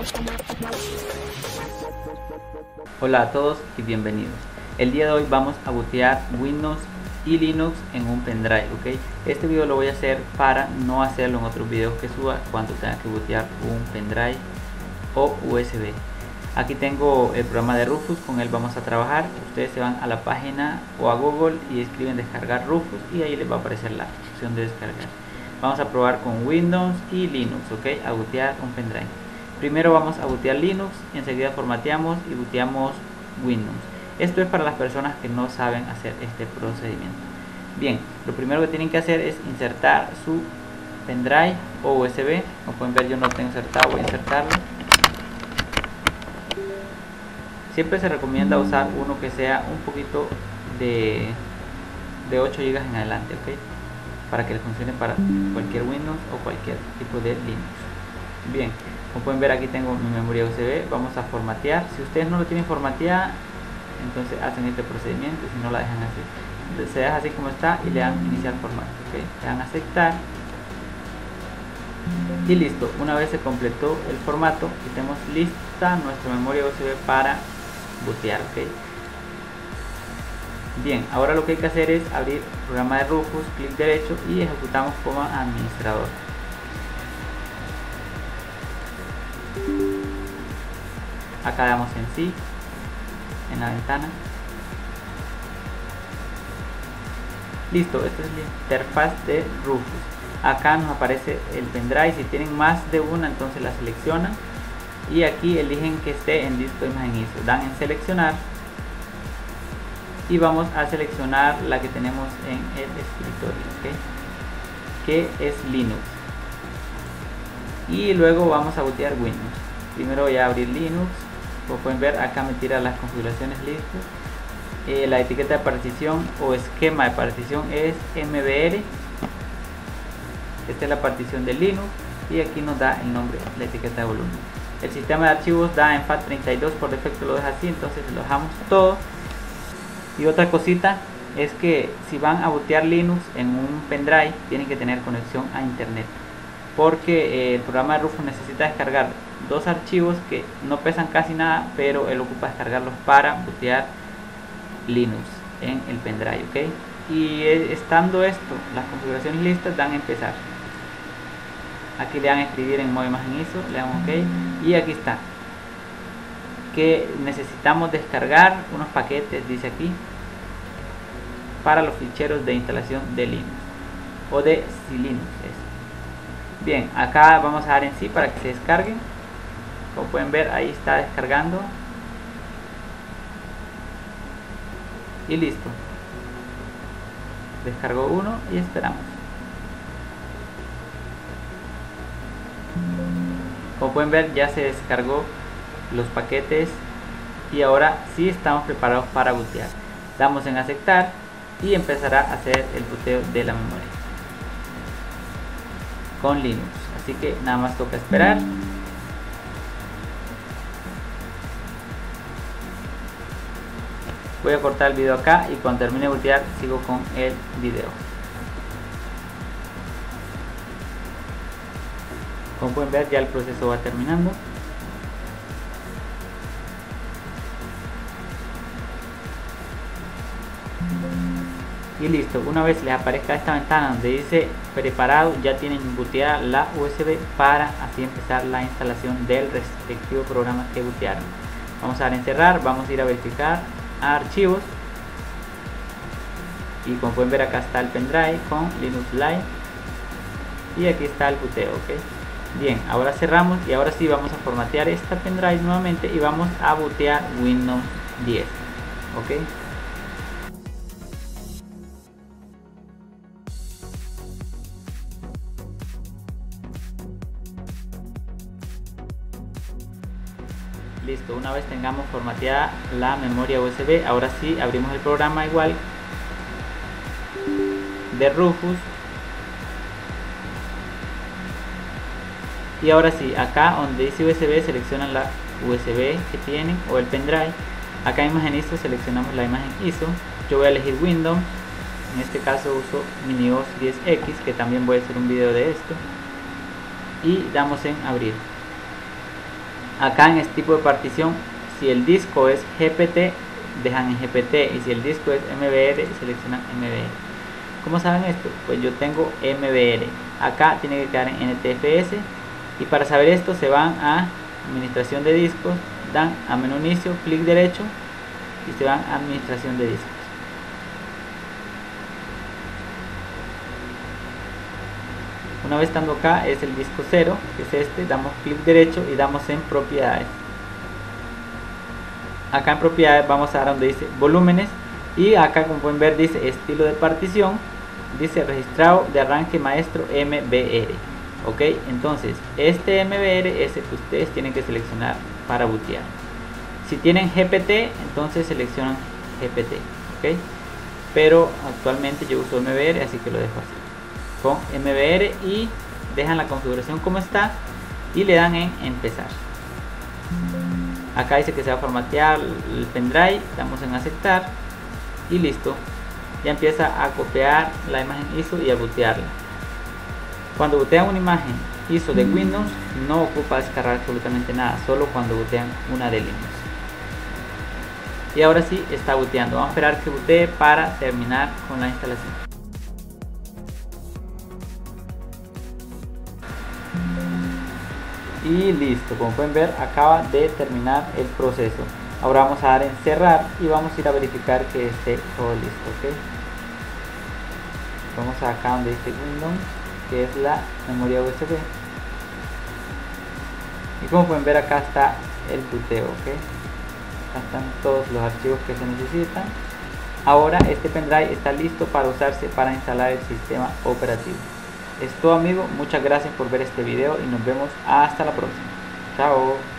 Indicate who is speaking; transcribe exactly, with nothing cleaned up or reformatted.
Speaker 1: Hola a todos y bienvenidos. El día de hoy vamos a bootear Windows y Linux en un pendrive, ¿ok? Este video lo voy a hacer para no hacerlo en otros videos que suba cuando tenga que bootear un pendrive o U S B. Aquí tengo el programa de Rufus, con él vamos a trabajar. Ustedes se van a la página o a Google y escriben descargar Rufus y ahí les va a aparecer la opción de descargar. Vamos a probar con Windows y Linux, ¿ok? A bootear un pendrive. Primero vamos a bootear Linux, enseguida formateamos y booteamos Windows. Esto es para las personas que no saben hacer este procedimiento. Bien, lo primero que tienen que hacer es insertar su pendrive o U S B. Como pueden ver, yo no lo tengo insertado, voy a insertarlo. Siempre se recomienda usar uno que sea un poquito de, de ocho gigas en adelante, ¿ok? Para que le funcione para cualquier Windows o cualquier tipo de Linux. Bien, como pueden ver, aquí tengo mi memoria U S B. Vamos a formatear. Si ustedes no lo tienen formateada, entonces hacen este procedimiento, si no la dejan así, se deja así como está y le dan iniciar formato, ¿okay? Le dan aceptar y listo. Una vez se completó el formato y tenemos lista nuestra memoria U S B para bootear, ¿okay? Bien, ahora lo que hay que hacer es abrir el programa de Rufus, clic derecho y ejecutamos como administrador. Acá damos en sí, en la ventana. Listo, esta es la interfaz de Rufus. Acá nos aparece el pendrive. Si tienen más de una, entonces la seleccionan y aquí eligen que esté en disco de imagen I S O. Dan en seleccionar y vamos a seleccionar la que tenemos en el escritorio, ¿okay? Que es Linux, y luego vamos a bootear Windows. Primero voy a abrir Linux. Como pueden ver, acá me tira las configuraciones listas. Eh, la etiqueta de partición o esquema de partición es M B R. Esta es la partición de Linux y aquí nos da el nombre, la etiqueta de volumen. El sistema de archivos da en FAT treinta y dos, por defecto lo deja así, entonces lo dejamos todo. Y otra cosita es que si van a bootear Linux en un pendrive, tienen que tener conexión a internet, porque eh, el programa de Rufus necesita descargar dos archivos que no pesan casi nada, pero él ocupa descargarlos para bootear Linux en el pendrive, ¿ok? Y eh, estando esto, las configuraciones listas, dan a empezar. Aquí le dan a escribir en modo imagen I S O, le dan OK y aquí está que necesitamos descargar unos paquetes, dice aquí, para los ficheros de instalación de Linux o de Linux. Bien, acá vamos a dar en sí para que se descarguen. Como pueden ver, ahí está descargando y listo. Descargó uno y esperamos. Como pueden ver, ya se descargó los paquetes y ahora sí estamos preparados para bootear. Damos en aceptar y empezará a hacer el booteo de la memoria con Linux. Así que nada más toca esperar. Voy a cortar el video acá y cuando termine de bootear sigo con el video. Como pueden ver, ya el proceso va terminando. Y listo, una vez les aparezca esta ventana donde dice preparado, ya tienen booteada la U S B para así empezar la instalación del respectivo programa que bootearon. Vamos a dar en cerrar, vamos a ir a verificar a archivos y como pueden ver, acá está el pendrive con Linux Live y aquí está el booteo, ¿ok? Bien, ahora cerramos y ahora sí vamos a formatear esta pendrive nuevamente y vamos a bootear Windows diez, ¿ok? Listo, una vez tengamos formateada la memoria U S B, ahora sí abrimos el programa igual de Rufus y ahora sí, acá donde dice U S B seleccionan la U S B que tienen o el pendrive. Acá en imagen I S O seleccionamos la imagen I S O. Yo voy a elegir Windows, en este caso uso MiniOS diez X, que también voy a hacer un video de esto, y damos en abrir. Acá en este tipo de partición, si el disco es G P T, dejan en G P T, y si el disco es M B R, seleccionan M B R. ¿Cómo saben esto? Pues yo tengo M B R, acá tiene que quedar en N T F S, y para saber esto se van a administración de discos, dan a menú inicio, clic derecho y se van a administración de discos. Una vez estando acá es el disco cero, que es este, damos clic derecho y damos en propiedades. Acá en propiedades vamos a dar donde dice volúmenes, y acá como pueden ver dice estilo de partición, dice registrado de arranque maestro M B R. Ok, entonces este M B R es el que ustedes tienen que seleccionar para bootear. Si tienen G P T, entonces seleccionan G P T. Ok, pero actualmente yo uso M B R, así que lo dejo así con M B R, y dejan la configuración como está y le dan en empezar. Acá dice que se va a formatear el pendrive, damos en aceptar y listo, ya empieza a copiar la imagen I S O y a bootearla. Cuando bootean una imagen I S O de Windows no ocupa descargar absolutamente nada, solo cuando bootean una de Linux. Y ahora sí está booteando, vamos a esperar que bootee para terminar con la instalación. Y listo, como pueden ver acaba de terminar el proceso. Ahora vamos a dar en cerrar y vamos a ir a verificar que esté todo listo. ¿Ok? Vamos a acá donde dice Windows, que es la memoria U S B, y como pueden ver acá está el booteo. ¿Ok? Acá están todos los archivos que se necesitan. Ahora este pendrive está listo para usarse para instalar el sistema operativo. Es todo, amigo, muchas gracias por ver este video y nos vemos hasta la próxima. Chao.